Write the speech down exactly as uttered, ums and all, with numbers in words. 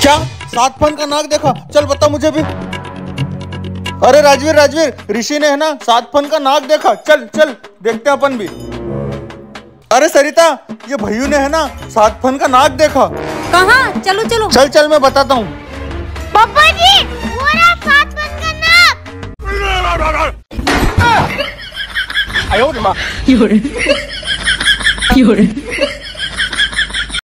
क्या सात फन का नाक देखा? चल बता मुझे भी। अरे राजवीर राजवीर, ऋषि ने है ना सात फन का नाक देखा। चल चल देखते हैं अपन भी। अरे सरिता, ये भैयू ने है ना सात फन का नाक देखा। कहाँ? चलो चलो। चल चल मैं बताता हूँ। पापा जी, वो रहा सात फन का नाक। 哎呦我的妈！有人，有人。